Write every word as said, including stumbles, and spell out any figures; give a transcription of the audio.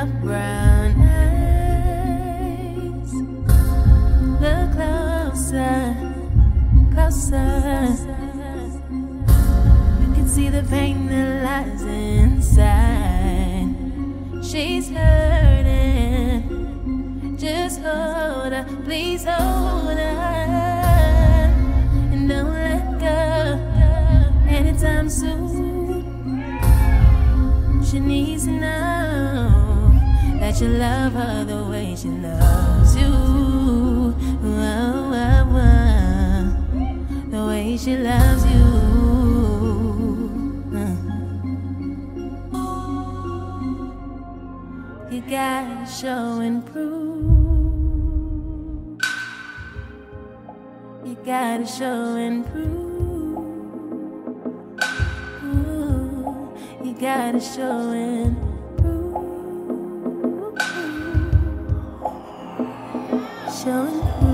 your brown eyes. Look closer, closer. You can see the pain that lies inside. She's hurting. Just hold her, please hold her, and don't let go anytime soon. She needs to know that you love her the way she loves you. Whoa, whoa, whoa. The way she loves you. You gotta show and prove. You gotta show and prove. Ooh, you gotta show and prove. Show and prove.